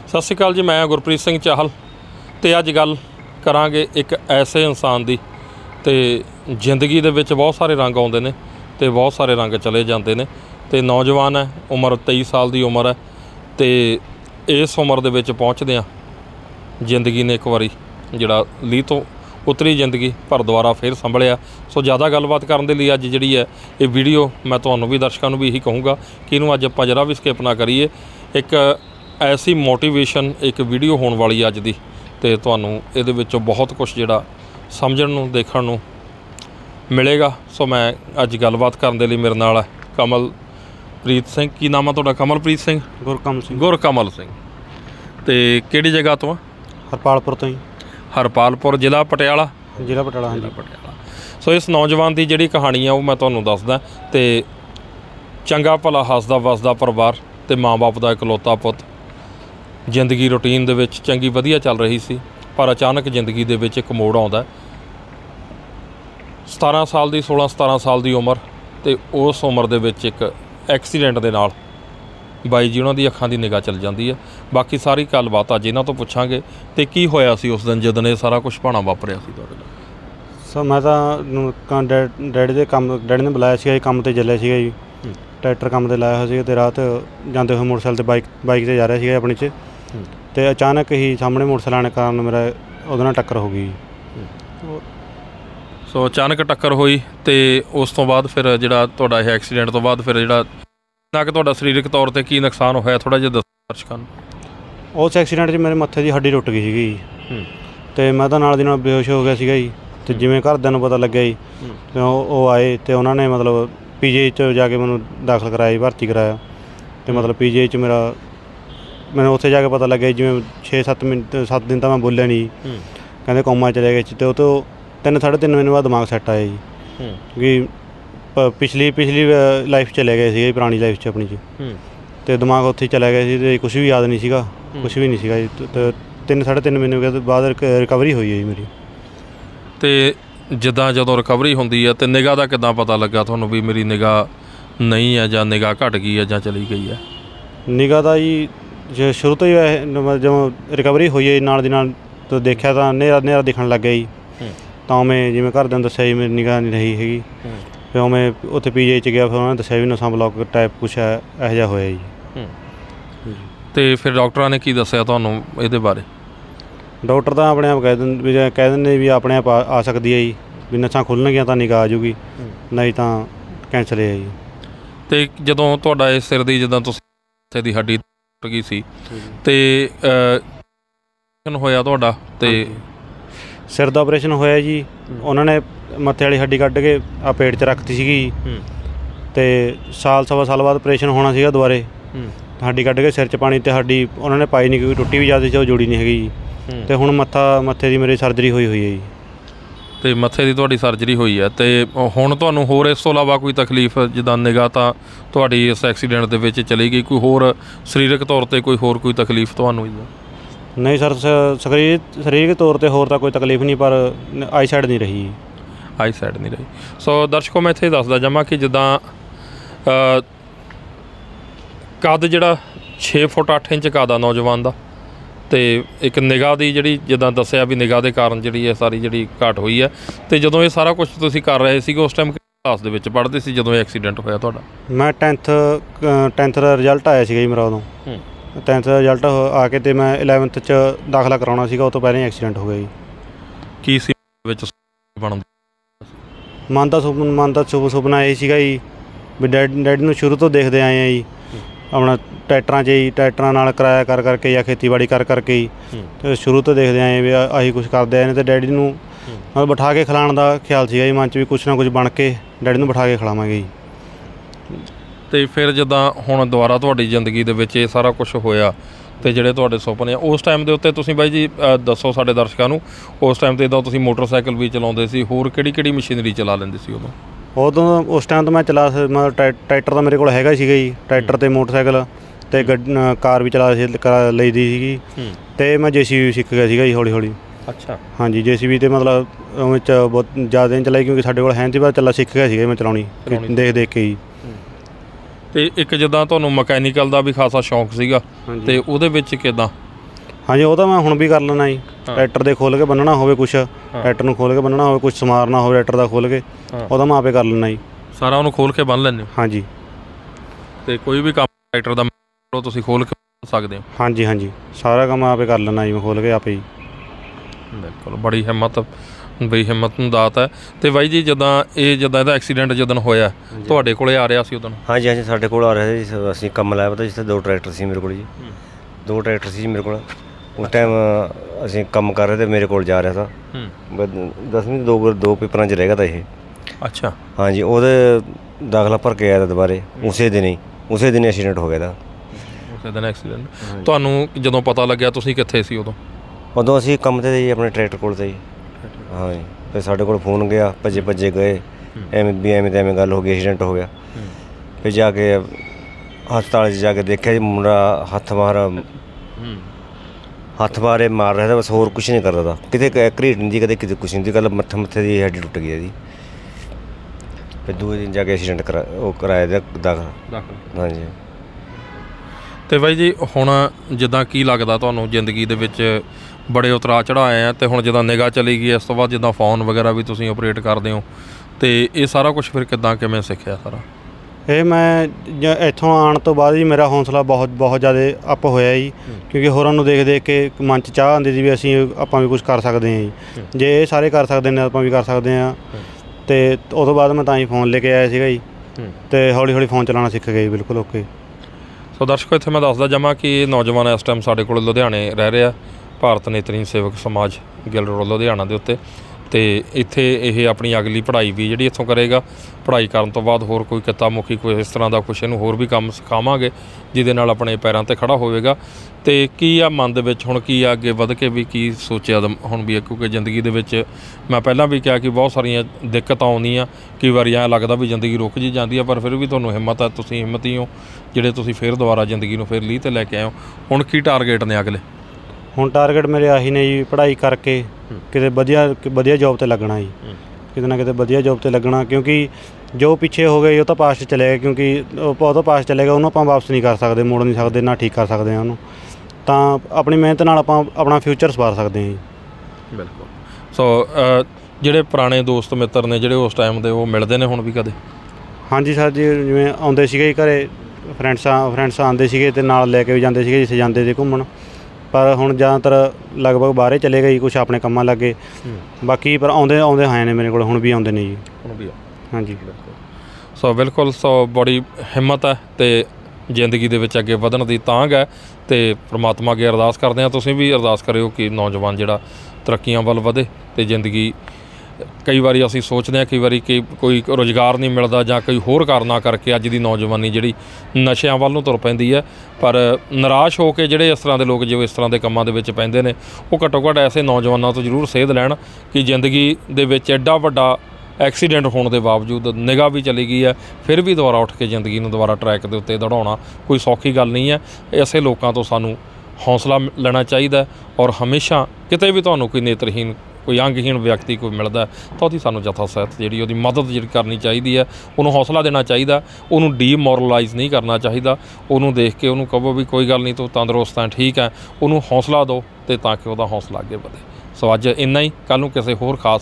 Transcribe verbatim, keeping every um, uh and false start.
सत श्री अकाल जी, मैं गुरप्रीत सिंह चाहल तो अज गल करांगे एक ऐसे इंसान की। तो जिंदगी दे विच बहुत सारे रंग आउंदे ने ते बहुत सारे रंग चले जाते हैं। तो नौजवान है, उम्र तेई साल की उम्र है। तो इस उम्र दे विच पहुँचदियां जिंदगी ने एक बारी जिहड़ा लीह तो उतरी जिंदगी पर दोबारा फिर संभलिया। सो ज़्यादा गलबात करने के लिए अज जिहड़ी है ये वीडियो मैं तुहानूं भी दर्शकों भी यही कहूँगा कि इनू अज आपां जरा भी स्किप ना करिए। एक ऐसी मोटिवेशन एक वीडियो होने वाली अज दी, तो तुहानूं इहदे विचों बहुत कुछ जिहड़ा समझण नूं देखण नूं मिलेगा। सो मैं अज गलबात करने के लिए मेरे नाल है कमलप्रीत सिंह। की नाम है तुहाडा? कमलप्रीत सिंह, गुरकमल सिंह। गुरकमल सिंह। तो किहड़ी जगह तो? हरपालपुर तो ही। हरपालपुर, जिला पटियाला। जिला पटियाला, हाँ जी, पटियाला। सो इस नौजवान की जिहड़ी कहानी है वो मैं तुहानूं दसदा। तो चंगा भला हसदा वसदा परिवार ते माँ बाप का इकलौता पुत, जिंदगी रूटीन दे विच चंगी वधिया चल रही सी, पर अचानक जिंदगी दे विच एक मोड़ आउंदा। सतारह साल की सोलह सतारह साल की उम्र, तो उस उम्र दे विच एक एक्सीडेंट दे नाल बाई जी उन्हां दी अखां दी निगाह चल जाती है। बाकी सारी गलबात अज इन्हां तो पुछांगे तो की होया सी उस दिन जिदन ये सारा कुछ भाणा वापरिया सी तुहाडे नाल? सर मैं तो डैडी दे काम डैडी ने बुलाया सीगा जी, काम ते चलिया सीगा जी, ट्रैक्टर काम ते लाया होया सीगा। ते रात जांदे होए मोटरसाइकिल ते बाइक बाइक ते जा रहा सीगा अपने च, ते अचानक ही सामने मोटरसाइकिल आने कारण मेरा उहदे नाल टक्कर हो गई। सो अचानक टक्कर होई तो उस तो बाद फिर जिहड़ा तुहाडा ये एक्सीडेंट तो बाद फिर जिहड़ा ना कि तुहाडा सरीरक तौर पर की नुकसान होया थोड़ा जिहा दस्सो दर्शकां नूं। उस एक्सीडेंट च मेरे मत्थे की हड्डी टुट गई सीगी जी, ते मैं तां नाल दी नाल बेहोश हो गया सीगा जी। ते जिवें घरदिआं नूं पता लग्गिआ जी, ते ਉਹ ਆਏ ਤੇ ਉਹਨਾਂ ਨੇ मतलब पी जी आई च जाके मैनूं दाखिल कराया, भर्ती कराया। तो मतलब पी जी आई च मेरा मैंने उत्थे जाके पता लग्गिआ जिवें छे सत्त मिनट सत्त दिन तो मैं बोलिया नहीं, कहते कोमा चले गए। तो तो तीन साढ़े तीन महीने बाद दिमाग सैट आया जी, क्योंकि पिछली पिछली लाइफ चले गए थे, पुरानी लाइफ च अपनी च, तो दिमाग उत्थे चले गए थे, कुछ भी याद नहीं सीगा, कुछ भी नहीं सीगा जी। तो तीन साढ़े तीन महीने बाद रिकवरी हुई है जी मेरी। तो जिद्दां जदों रिकवरी होंदी है तो निगाह का किद्दां पता लगा तुहानूं भी मेरी निगाह नहीं है जां निगाह घट गई है जां चली गई है? निगाह का जी जो शुरू तो ही जो रिकवरी हुई है नाल दी नाल तो देखा तो नेरा नेरा दिखण लग गया जी। तो मैं जिवें घरदिआं दस्सिआ जी मेरी निगाह नहीं रही हैगी, फिर मैं उत्थे पी जी आई च गया, फिर उन्होंने दस्सिआ भी नसां ब्लॉक टाइप कुछ इहो जिहा होया जी। तो फिर डॉक्टरां ने की दस्सिआ तुहानूं इहदे बारे? डॉक्टर तो अपने आप कह दिन भी कह देंगे भी अपने आप आ, आ सकती है जी, भी नसां खुलणगियां तो निगाह आ जूगी, नहीं तो कैंसल है जी। तो जदों तुहाडा इस सिर दी जिद्दां तुसीं मत्थे दी हड्डी टुट गई सी ते होया तुहाडा ते सिर का ऑपरेशन होया जी। उन्होंने मत्थे वाली हड्डी कढ़ के आ पेट च रखती सीगी, तो साल सवा साल बाद ऑपरेशन होना सीगा दुबारे, हड्डी कढ़ के सिर च पानी, तो हड्डी उन्होंने पाई नहीं क्योंकि टुट्टी भी ज़्यादा सी, वो जुड़ी नहीं हैगी जी। तो हुण मत्था मत्थे की मेरी सर्जरी हुई हुई है जी। तो मत्थे की तुहाडी सर्जरी हुई है, तो हुण तुहानूं होर इस तों इलावा कोई तकलीफ जिद्दां निगाह तां तुहाडी इस एक्सीडेंट दे विच चली गई, कोई होर सरीरक तौर पर कोई होर कोई तकलीफ तुहानूं? नहीं सर, शरीर सरीरक तौर पर होर तां कोई तकलीफ नहीं, पर आई साइड नहीं रही। आई साइड नहीं रही। सो दर्शकों मैं इत्थे दसदा जावां कि जिद्दां कद जिहड़ा छे फुट अठ इंच कद आ नौजवान का, तो एक निगाह की जी जिद्दां दस्सिआ भी निगाह के कारण जी है सारी जी घाट हुई है। तो जदों ये सारा कुछ तुसीं कर रहे थे उस टाइम क्लास दे विच पढ़दे सी जदों एक्सीडेंट होया तुहाडा? मैं टेंथ टेंथ का रिजल्ट आया सीगा जी मेरा उदों। टेंथ का रिजल्ट आके तो मैं इलैवंथ च दाखला कराउणा सीगा, उस तो पहले ही एक्सीडेंट हो गया जी। की सी विच बनदा? मन दा सुपना मन दा सुपना ये सीगा जी भी डैडी डैडी नूं शुरू तो देखते आए हैं जी, अपना ट्रैक्टरां 'च ही ट्रैक्टरां नाल किराया कर करके या खेतीबाड़ी कर करके ही, तो शुरू तो देखते आए भी असीं कुछ करते आए ने। तो डैडी नूं मतलब बिठा के खिलाउण दा ख्याल सीगा जी मन च भी कुछ ना कुछ बन के डैडी नूं बिठा के खिलावांगे जी। तो फिर जिद्दां हुण दुबारा तुहाडी जिंदगी दे विच ये सारा कुछ होया तो जिहड़े तुहाडे सुपने उस टाइम दे उत्ते तुसीं बाई जी दसो साडे दर्शकां नूं, उस टाइम ते इदां तुसीं मोटरसाइकिल भी चलाउंदे सी, होर किहड़ी किहड़ी मशीनरी चला लैंदे सी उदों? उदों उस टाइम तो मैं चला मतलब ट्रैक्टर तो मेरे कोल हैगा सीगा जी, ट्रैक्टर ते मोटरसाइकिल ते गड्डी कार भी चला करा लई दी सीगी, ते मैं जे सी बी सीख गया सीगा जी हौली हौली। अच्छा, हाँ जी, जे सी बी तो मतलब उवें बहुत ज़्यादा नहीं चलाई क्योंकि साडे कोल है नहीं सी, पर चला सीख गया सीगा मैं चलाउणी देख देख के ही। तो एक जिद्दां तुहानूं मकैनीकल का भी खासा शौक सीगा, ते उहदे विच किदां ਹਾਂਜੀ ਉਹ ਤਾਂ ਮੈਂ ਹੁਣ ਵੀ ਕਰ ਲੈਣਾ ਜੀ। ਟਰੈਕਟਰ ਦੇ ਖੋਲ੍ਹ ਕੇ ਬੰਨਣਾ ਹੋਵੇ ਕੁਛ, ਟਰੈਕਟਰ ਨੂੰ ਖੋਲ੍ਹ ਕੇ ਬੰਨਣਾ ਹੋਵੇ, ਕੁਛ ਸਮਾਰਨਾ ਹੋਵੇ ਟਰੈਕਟਰ ਦਾ ਖੋਲ੍ਹ ਕੇ, ਉਹਦਾ ਮੈਂ ਆਪੇ ਕਰ ਲੈਣਾ ਜੀ। ਸਾਰਾ ਉਹਨੂੰ ਖੋਲ੍ਹ ਕੇ ਬੰਨ ਲੈਂਦੇ ਹੋ? ਹਾਂਜੀ। ਅਤੇ ਕੋਈ ਵੀ ਕੰਮ ਟਰੈਕਟਰ ਦਾ ਤੁਸੀਂ ਖੋਲ੍ਹ ਕੇ ਬੰਨ ਸਕਦੇ ਹੋ? ਹਾਂਜੀ ਹਾਂਜੀ ਸਾਰਾ ਕੰਮ ਆਪੇ ਕਰ ਲੈਣਾ ਜੀ ਮੈਂ ਖੋਲ੍ਹ ਕੇ ਆਪੇ ਜੀ। ਬਿਲਕੁਲ, ਬੜੀ ਹਿੰਮਤ ਬਈ ਹਿੰਮਤ ਨੂੰ ਦਾਤ ਹੈ। ਅਤੇ ਬਾਈ ਜੀ ਜਿੱਦਾਂ ਇਹ ਜਿੱਦਾਂ ਇਹਦਾ ਐਕਸੀਡੈਂਟ ਜਦੋਂ ਹੋਇਆ ਤੁਹਾਡੇ ਕੋਲ ਆ ਰਿਹਾ ਸੀ ਉਦੋਂ? ਹਾਂਜੀ ਹਾਂਜੀ ਸਾਡੇ ਕੋਲ ਆ ਰਿਹਾ ਸੀ। ਅਸੀਂ ਕੰਮ ਲਾਇਆ ਪਤਾ ਜਿੱਥੇ ਦੋ ਟਰੈਕਟਰ ਸੀ ਮੇਰੇ ਕੋਲ ਜੀ, ਦੋ ਟਰੈਕਟਰ ਸੀ ਜੀ ਮੇਰੇ ਕੋਲ। ਉਸ ਟਾਈਮ ਅਸੀਂ ਕੰਮ ਕਰ ਰਹੇ ਤੇ ਮੇਰੇ ਕੋਲ ਜਾ ਰਿਹਾ ਤਾ ਦਸਵੀਂ ਦੇ ਦੋ ਦੋ ਪੇਪਰਾਂ 'ਚ ਰਹਿ ਗਿਆ ਤਾ ਇਹ। ਅੱਛਾ। ਹਾਂਜੀ ਉਹਦੇ ਦਾਖਲਾ ਭਰ ਕੇ ਆਇਆ ਤਾ ਦੁਬਾਰੇ ਉਸੇ ਦਿਨ ਹੀ, ਉਸੇ ਦਿਨ ਐਕਸੀਡੈਂਟ ਹੋ ਗਿਆ ਤਾ। ਉਸੇ ਦਿਨ ਐਕਸੀਡੈਂਟ। ਤੁਹਾਨੂੰ ਜਦੋਂ ਪਤਾ ਲੱਗਿਆ ਤੁਸੀਂ ਕਿੱਥੇ ਸੀ ਉਦੋਂ? ਉਦੋਂ ਅਸੀਂ ਕੰਮ 'ਤੇ ਜੀ ਆਪਣੇ ਟਰੈਕਟਰ ਕੋਲ 'ਤੇ ਜੀ। ਹਾਂਜੀ ਫਿਰ ਸਾਡੇ ਕੋਲ ਫੋਨ ਗਿਆ, ਭੱਜੇ ਭੱਜੇ ਗਏ, ਐਵੇਂ ਵੀ ਐਵੇਂ ਤਾਂ ਐਵੇਂ ਗੱਲ ਹੋ ਗਈ, ਐਕਸੀਡੈਂਟ ਹੋ ਗਿਆ। ਫਿਰ ਜਾ ਕੇ ਹਸਪਤਾਲ 'ਚ ਜਾ ਕੇ ਦੇਖਿਆ ਜੀ ਮੁੰਡਾ ਹੱਥ ਮਾਰ ਹੱਥ ਮਾਰੇ ਮਾਰ ਰਿਹਾ ਤਾ, ਬਸ ਹੋਰ ਕੁਛ ਨਹੀਂ ਕਰਦਾ ਤਾ। ਕਿਤੇ ਘਰੀਟ ਨਹੀਂ ਦੀ, ਕਦੇ ਕਿਤੇ ਕੁਛ ਨਹੀਂ ਦੀ, ਗੱਲ ਮੱਥੇ ਮੱਥੇ ਦੀ ਹੱਡੀ ਟੁੱਟ ਗਈ ਇਹਦੀ। ਫਿਰ ਦੂਜੇ ਦਿਨ ਜਾ ਕੇ ਐਕਸੀਡੈਂਟ ਕਰਾ ਉਹ ਕਰਾਇਆ ਦਾ ਦਾਖਲ। ਹਾਂਜੀ। ਅਤੇ ਬਾਈ ਜੀ ਹੁਣ ਜਿੱਦਾਂ ਕੀ ਲੱਗਦਾ ਤੁਹਾਨੂੰ ਜ਼ਿੰਦਗੀ ਦੇ ਵਿੱਚ ਬੜੇ ਉਤਰਾਅ ਚੜ੍ਹਾਅ ਆਏ ਆ, ਅਤੇ ਹੁਣ ਜਿੱਦਾਂ ਨਿਗਾਹ ਚਲੀ ਗਈ ਇਸ ਤੋਂ ਬਾਅਦ ਜਿੱਦਾਂ ਫੋਨ ਵਗੈਰਾ ਵੀ ਤੁਸੀਂ ਆਪਰੇਟ ਕਰਦੇ ਹੋ, ਅਤੇ ਇਹ ਸਾਰਾ ਕੁਛ ਫਿਰ ਕਿੱਦਾਂ ਕਿਵੇਂ ਸਿੱਖਿਆ ਸਾਰਾ? ਇਹ ਮੈਂ ਜ ਇੱਥੋਂ ਆਉਣ ਤੋਂ ਬਾਅਦ ਜੀ ਮੇਰਾ ਹੌਸਲਾ ਬਹੁਤ ਬਹੁਤ ਜ਼ਿਆਦਾ ਅਪ ਹੋਇਆ ਜੀ, ਕਿਉਂਕਿ ਹੋਰਾਂ ਨੂੰ ਦੇਖ ਦੇਖ ਕੇ ਮਨ 'ਚ ਚਾਹ ਆਉਂਦੀ ਸੀ ਵੀ ਅਸੀਂ ਆਪਾਂ ਵੀ ਕੁਛ ਕਰ ਸਕਦੇ ਹਾਂ ਜੀ। ਜੇ ਇਹ ਸਾਰੇ ਕਰ ਸਕਦੇ ਨੇ ਆਪਾਂ ਵੀ ਕਰ ਸਕਦੇ ਹਾਂ। ਅਤੇ ਉਹ ਤੋਂ ਬਾਅਦ ਮੈਂ ਤਾਂ ਹੀ ਫ਼ੋਨ ਲੈ ਕੇ ਆਇਆ ਸੀਗਾ ਜੀ, ਅਤੇ ਹੌਲੀ ਹੌਲੀ ਫ਼ੋਨ ਚਲਾਉਣਾ ਸਿੱਖ ਗਏ ਬਿਲਕੁਲ ਓਕੇ। ਸੋ ਦਰਸ਼ਕੋ ਇੱਥੇ ਮੈਂ ਦੱਸਦਾ ਜਾਵਾਂ ਕਿ ਨੌਜਵਾਨ ਇਸ ਟਾਈਮ ਸਾਡੇ ਕੋਲ ਲੁਧਿਆਣੇ ਰਹਿ ਰਿਹਾ, ਭਾਰਤ ਨੇਤਰਹੀਣ ਸੇਵਕ ਸਮਾਜ ਗਿੱਲ ਰੋਡ ਲੁਧਿਆਣਾ ਦੇ ਉੱਤੇ। ਅਤੇ ਇੱਥੇ ਇਹ ਆਪਣੀ ਅਗਲੀ ਪੜ੍ਹਾਈ ਵੀ ਜਿਹੜੀ ਇੱਥੋਂ ਕਰੇਗਾ। ਪੜ੍ਹਾਈ ਕਰਨ ਤੋਂ ਬਾਅਦ ਹੋਰ ਕੋਈ ਕਿੱਤਾ ਮੁਖੀ ਕੋਈ ਇਸ ਤਰ੍ਹਾਂ ਦਾ ਕੁਛ ਇਹਨੂੰ ਹੋਰ ਵੀ ਕੰਮ ਸਿਖਾਵਾਂਗੇ ਜਿਹਦੇ ਨਾਲ ਆਪਣੇ ਪੈਰਾਂ 'ਤੇ ਖੜ੍ਹਾ ਹੋਵੇਗਾ। ਅਤੇ ਕੀ ਆ ਮਨ ਦੇ ਵਿੱਚ ਹੁਣ ਕੀ ਆ ਅੱਗੇ ਵੱਧ ਕੇ ਵੀ ਕੀ ਸੋਚਿਆ ਹੁਣ ਵੀ, ਕਿਉਂਕਿ ਜ਼ਿੰਦਗੀ ਦੇ ਵਿੱਚ ਮੈਂ ਪਹਿਲਾਂ ਵੀ ਕਿਹਾ ਕਿ ਬਹੁਤ ਸਾਰੀਆਂ ਦਿੱਕਤਾਂ ਆਉਂਦੀਆਂ, ਕਈ ਵਾਰੀ ਐਂ ਲੱਗਦਾ ਵੀ ਜ਼ਿੰਦਗੀ ਰੁਕ ਜੀ ਜਾਂਦੀ ਆ, ਪਰ ਫਿਰ ਵੀ ਤੁਹਾਨੂੰ ਹਿੰਮਤ ਹੈ, ਤੁਸੀਂ ਹਿੰਮਤੀ ਹੋ ਜਿਹੜੇ ਤੁਸੀਂ ਫਿਰ ਦੁਬਾਰਾ ਜ਼ਿੰਦਗੀ ਨੂੰ ਫਿਰ ਲੀਹ 'ਤੇ ਲੈ ਕੇ ਆਏ ਹੋ। ਹੁਣ ਕੀ ਟਾਰਗੇਟ ਨੇ ਅਗਲੇ? ਹੁਣ ਟਾਰਗੇਟ ਮੇਰੇ ਆਹੀ ਨੇ ਜੀ, ਪੜ੍ਹਾਈ ਕਰਕੇ ਕਿਤੇ ਵਧੀਆ ਵਧੀਆ ਜੋਬ 'ਤੇ ਲੱਗਣਾ ਜੀ, ਕਿਤੇ ਨਾ ਕਿਤੇ ਵਧੀਆ ਜੋਬ 'ਤੇ ਲੱਗਣਾ। ਕਿਉਂਕਿ ਜੋ ਪਿੱਛੇ ਹੋ ਗਏ ਉਹ ਤਾਂ ਪਾਸਟ ਚਲੇ ਗਏ, ਕਿਉਂਕਿ ਉਹ ਤਾਂ ਪਾਸਟ ਚਲੇ ਗਿਆ, ਉਹਨੂੰ ਆਪਾਂ ਵਾਪਸ ਨਹੀਂ ਕਰ ਸਕਦੇ, ਮੋੜ ਨਹੀਂ ਸਕਦੇ, ਨਾ ਠੀਕ ਕਰ ਸਕਦੇ ਹਾਂ ਉਹਨੂੰ। ਤਾਂ ਆਪਣੀ ਮਿਹਨਤ ਨਾਲ ਆਪਾਂ ਆਪਣਾ ਫਿਊਚਰ ਸਵਾਰ ਸਕਦੇ ਹਾਂ ਜੀ। ਬਿਲਕੁਲ। ਸੋ ਜਿਹੜੇ ਪੁਰਾਣੇ ਦੋਸਤ ਮਿੱਤਰ ਨੇ ਜਿਹੜੇ ਉਸ ਟਾਈਮ ਦੇ, ਉਹ ਮਿਲਦੇ ਨੇ ਹੁਣ ਵੀ ਕਦੇ? ਹਾਂਜੀ ਸਰ ਜੀ, ਜਿਵੇਂ ਆਉਂਦੇ ਸੀਗੇ ਘਰ ਫਰੈਂਡਸ ਫਰੈਂਡਸ ਆਉਂਦੇ ਸੀਗੇ ਅਤੇ ਨਾਲ ਲੈ ਕੇ ਵੀ ਜਾਂਦੇ ਸੀਗੇ ਜਿੱਥੇ ਜਾਂਦੇ ਸੀ ਘੁੰਮਣ। ਪਰ ਹੁਣ ਜ਼ਿਆਦਾਤਰ ਲਗਭਗ ਬਾਹਰ ਚਲੇ ਗਏ, ਕੁਛ ਆਪਣੇ ਕੰਮਾਂ ਲੱਗੇ। ਬਾਕੀ ਪਰ ਆਉਂਦੇ ਆਉਂਦੇ ਹੈ ਨੇ ਮੇਰੇ ਕੋਲ, ਹੁਣ ਵੀ ਆਉਂਦੇ ਨੇ ਜੀ। ਹੁਣ ਵੀ? ਹਾਂਜੀ। ਸੋ ਬਿਲਕੁਲ, ਸੋ ਬੜੀ ਹਿੰਮਤ ਹੈ ਅਤੇ ਜ਼ਿੰਦਗੀ ਦੇ ਵਿੱਚ ਅੱਗੇ ਵਧਣ ਦੀ ਤਾਂਘ ਹੈ, ਅਤੇ ਪਰਮਾਤਮਾ ਅੱਗੇ ਅਰਦਾਸ ਕਰਦੇ ਹਾਂ, ਤੁਸੀਂ ਵੀ ਅਰਦਾਸ ਕਰਿਓ ਕਿ ਨੌਜਵਾਨ ਜਿਹੜਾ ਤਰੱਕੀਆਂ ਵੱਲ ਵਧੇ। ਅਤੇ ਜ਼ਿੰਦਗੀ ਕਈ ਵਾਰੀ ਅਸੀਂ ਸੋਚਦੇ ਹਾਂ, ਕਈ ਵਾਰੀ ਕਿ ਕੋਈ ਰੁਜ਼ਗਾਰ ਨਹੀਂ ਮਿਲਦਾ ਜਾਂ ਕੋਈ ਹੋਰ ਕਾਰਨਾਂ ਕਰਕੇ ਅੱਜ ਦੀ ਨੌਜਵਾਨੀ ਜਿਹੜੀ ਨਸ਼ਿਆਂ ਵੱਲ ਨੂੰ ਤੁਰ ਪੈਂਦੀ ਹੈ। ਪਰ ਨਿਰਾਸ਼ ਹੋ ਕੇ ਜਿਹੜੇ ਇਸ ਤਰ੍ਹਾਂ ਦੇ ਲੋਕ ਜੋ ਇਸ ਤਰ੍ਹਾਂ ਦੇ ਕੰਮਾਂ ਦੇ ਵਿੱਚ ਪੈਂਦੇ ਨੇ, ਉਹ ਘੱਟੋ ਘੱਟ ਐਸੇ ਨੌਜਵਾਨਾਂ ਤੋਂ ਜ਼ਰੂਰ ਸੇਧ ਲੈਣ ਕਿ ਜ਼ਿੰਦਗੀ ਦੇ ਵਿੱਚ ਐਡਾ ਵੱਡਾ ਐਕਸੀਡੈਂਟ ਹੋਣ ਦੇ ਬਾਵਜੂਦ ਨਿਗਾਹ ਵੀ ਚਲੀ ਗਈ ਹੈ, ਫਿਰ ਵੀ ਦੁਬਾਰਾ ਉੱਠ ਕੇ ਜ਼ਿੰਦਗੀ ਨੂੰ ਦੁਬਾਰਾ ਟਰੈਕ ਦੇ ਉੱਤੇ ਦੌੜਾਉਣਾ ਕੋਈ ਸੌਖੀ ਗੱਲ ਨਹੀਂ ਹੈ। ਐਸੇ ਲੋਕਾਂ ਤੋਂ ਸਾਨੂੰ ਹੌਸਲਾ ਲੈਣਾ ਚਾਹੀਦਾ, ਔਰ ਹਮੇਸ਼ਾ ਕਿਤੇ ਵੀ ਤੁਹਾਨੂੰ ਕੋਈ ਨੇਤਰਹੀਣ ਕੋਈ ਅੰਗਹੀਣ ਵਿਅਕਤੀ ਕੋਈ ਮਿਲਦਾ ਤਾਂ ਉਹਦੀ ਸਾਨੂੰ ਯਥਾ ਸਹਿਤ ਜਿਹੜੀ ਉਹਦੀ ਮਦਦ ਜਿਹੜੀ ਕਰਨੀ ਚਾਹੀਦੀ ਹੈ, ਉਹਨੂੰ ਹੌਸਲਾ ਦੇਣਾ ਚਾਹੀਦਾ, ਉਹਨੂੰ ਡੀਮੋਰਲਾਈਜ਼ ਨਹੀਂ ਕਰਨਾ ਚਾਹੀਦਾ। ਉਹਨੂੰ ਦੇਖ ਕੇ ਉਹਨੂੰ ਕਹੋ ਵੀ ਕੋਈ ਗੱਲ ਨਹੀਂ, ਤੂੰ ਤੰਦਰੁਸਤ ਹੈ, ਠੀਕ ਹੈ, ਉਹਨੂੰ ਹੌਸਲਾ ਦਿਓ, ਅਤੇ ਤਾਂ ਕਿ ਉਹਦਾ ਹੌਸਲਾ ਅੱਗੇ ਵਧੇ। ਸੋ ਅੱਜ ਇੰਨਾ ਹੀ, ਕੱਲ੍ਹ ਨੂੰ ਕਿਸੇ ਹੋਰ ਖਾਸ